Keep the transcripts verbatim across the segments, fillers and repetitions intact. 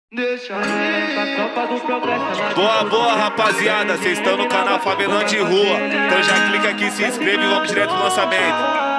Boa, boa, rapaziada, vocês estão no canal Favelante Rua. Então já clica aqui, se inscreve e vamos direto no lançamento.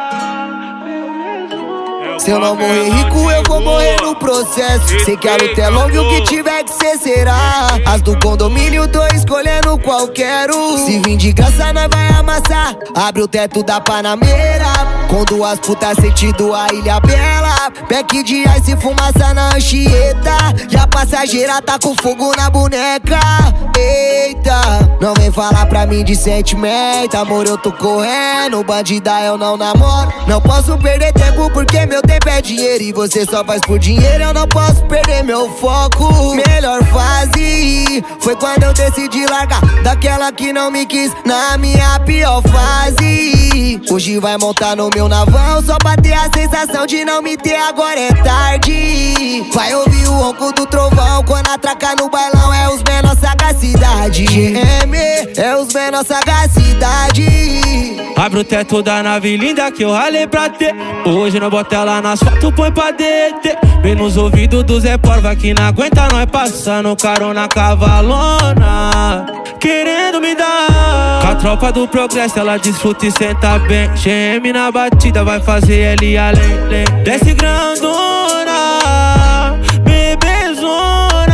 Se eu não morrer rico, eu vou morrer no processo. Sei que a luta é longa e o que tiver que ser será. As do condomínio tô escolhendo qual quero. Se vir de graça, nós vai amassar. Abre o teto da Panameira, com duas putas sentido a Ilha Bela. Pack de ice e fumaça na Anchieta. E a passageira tá com fogo na boneca. Eita, não vem falar pra mim de sentimento. Amor, eu tô correndo, bandida eu não namoro. Não posso perder tempo porque meu tempo é dinheiro e você só faz por dinheiro. Eu não posso perder meu foco. Melhor fase foi quando eu decidi largar daquela que não me quis na minha pior fase. Hoje vai montar no meu navão só pra ter a sensação de não me ter, agora é tarde. Vai ouvir o ronco do trovão quando atracar no bailão, é os menor sagacidade. G M é os menor sagacidade. Abre o teto da nave linda que eu ralei pra ter. Hoje não bota ela na asfalto, põe pra deter. Vem nos ouvidos do Zé Porva que não aguenta nós passando carona cavalona, querendo me dar. Com a tropa do progresso ela desfruta e senta bem. G M na batida vai fazer ele além. Desce grandona, bebezona.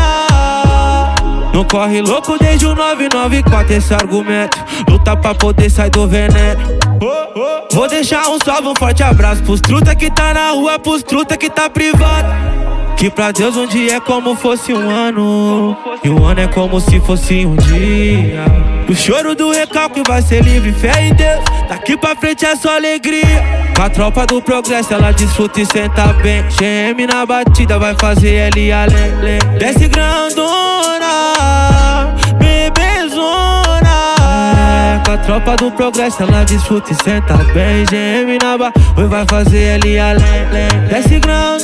Não corre louco desde o nove nove quatro esse argumento. Luta pra poder sair do veneno. Vou deixar um salve, um forte abraço pros truta que tá na rua, pros truta que tá privado. Que pra Deus um dia é como fosse um ano, e um ano é como se fosse um dia. O choro do recalque vai ser livre, fé em Deus. Daqui pra frente é só alegria. Com a tropa do progresso ela desfruta e senta bem. G M na batida vai fazer ele além. Desce grandona, bebezona. É, com a tropa do progresso ela desfruta e senta bem. G M na batida vai fazer ele além. Desce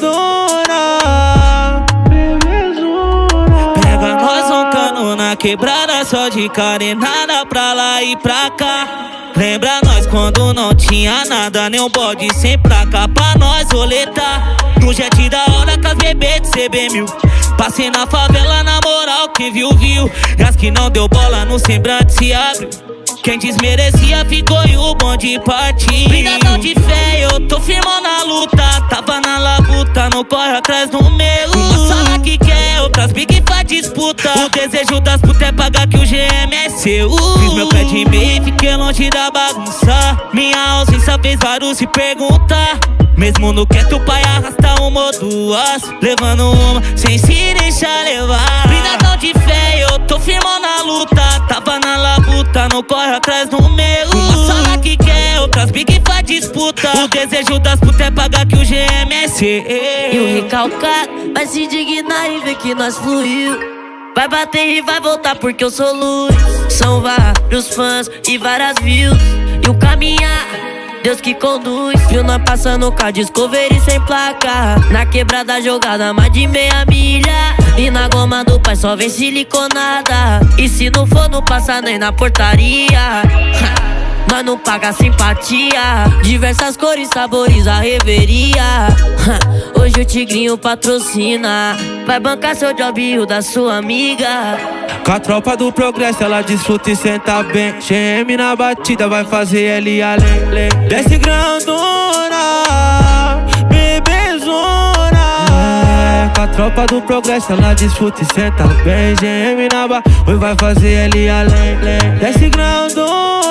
grandona, bebezona. Pega nós roncando na quebrada só de carenada pra lá e pra cá. Lembra nós quando não tinha nada, nem um bode sem placa pra nós roletar. No jet da hora com as bebês de C B mil. Passei na favela na moral, quem viu, viu. E as que não deu bola no semblante se abriu. Quem desmerecia ficou e o bonde partiu. Brigadão de fé, eu tô firmão na luta. Tava na labuta, não corre atrás do meu. Uma sala que quer, outras big faz disputa. O desejo das putas é pagar que o G M é seu. Fiz meu pé de meio, fiquei longe da bagunça. Minha ausência fez vários se perguntar. Mesmo no quieto o pai arrasta uma ou duas, levando uma sem se deixar levar. Brigadão de fé, eu tô firmão na luta. Tava na labuta, não corre atrás do meu. Uma sala que quer, outras big faz disputa. O desejo das putas é pagar que o G M é seu. E o recalcado vai se indignar e ver que nós fluiu. Vai bater e vai voltar porque eu sou luz. São vários fãs e várias views. E o caminhar, Deus que conduz. Viu nós passando com a Discovery sem placa. Na quebrada jogada mais de meia milha. E na goma do pai só vem siliconada. E se não for não passa nem na portaria. Nós não paga simpatia. Diversas cores, sabores, a reveria. Hoje o Tigrinho patrocina. Vai bancar seu job e o da sua amiga. Com a tropa do progresso ela desfruta e senta bem. G M na batida vai fazer ele além. Desce grandona, bebezona. É, com a tropa do progresso ela desfruta e senta bem. G M na batida vai fazer ele além. Desce grandona.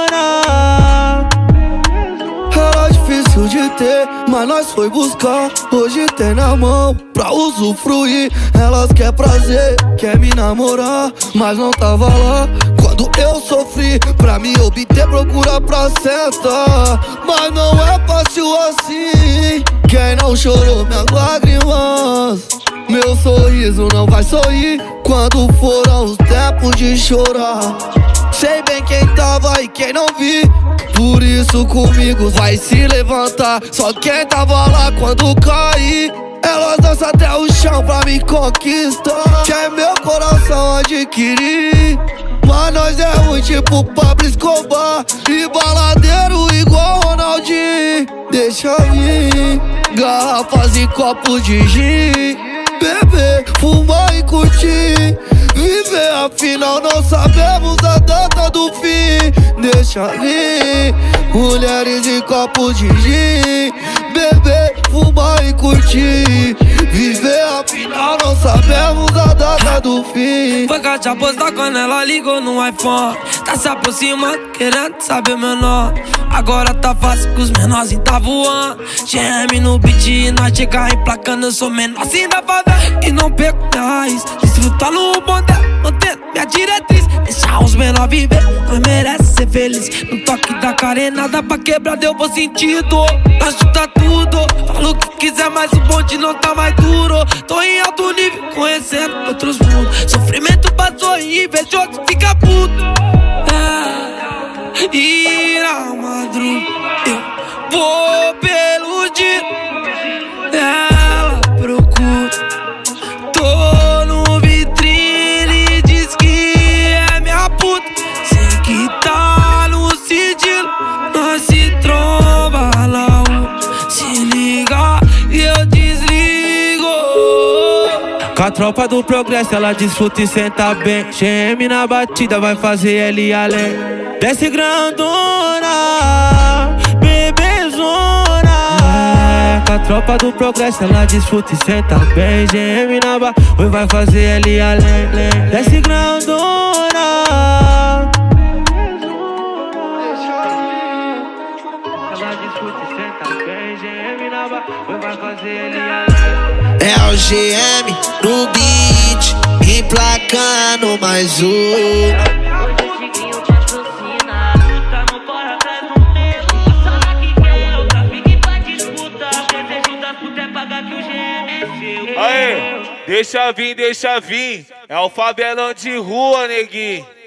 Era difícil de ter, mas nós foi buscar. Hoje tem na mão pra usufruir. Elas quer prazer, quer me namorar, mas não tava lá quando eu sofri. Pra me obter procura pra sentar, mas não é fácil assim. Quem não chorou minhas lágrimas, meu sorriso não vai sorrir quando foram os tempos de chorar. Sei bem quem tava e quem não vi, por isso comigo vai se levantar. Só quem tava lá quando caí, elas dançam até o chão pra me conquistar. Quer meu coração adquirir, mas nós é ruim tipo Pablo Escobar e baladeiro igual Ronaldinho. Deixa vir garrafas e copos de gin. beber, fumar e curtir, viver, afinal não sabemos a data do fim. Deixa vir, mulheres e copos de gin, beber, fumar e curtir, viver, afinal não sabemos a data do fim. Foi caixa postal quando ela ligou no iPhone, tá se aproximando, querendo saber meu nome. Agora tá fácil que os menorzinhos tá voando. G M no beat e nós chega emplacando. Eu sou menorzinho da favela e não perco minha raiz. Desfrutar no bonde, mantendo minha diretriz. Deixar os menor viver, nós merece ser feliz. No toque da carenada pra quebrar deu bom sentido. Nós chuta tudo, falo o que quiser, mas o bonde não tá mais duro. Tô em alto nível, conhecendo outros mundos. Sofrimento passou e invejoso fica puto. É, ir à madrugada, eu vou pelo dia. Ela procura, tô no vitrine, diz que é minha puta. Sei que tá no sigilo, nós se tromba lá. Se liga e eu desligo. Com a tropa do progresso ela desfruta e senta bem. G M na batida vai fazer ela ir além. Desce grandona, bebezona. É, com a tropa do progresso ela desfruta e senta bem. G M na batida vai fazer ela ir além. Desce grandona, ela desfruta e senta bem. G M na batida vai fazer ela ir além. É o G M no beat, emplacando mais um. Aê, deixa vir, deixa vir. É o favelão de rua, neguinho.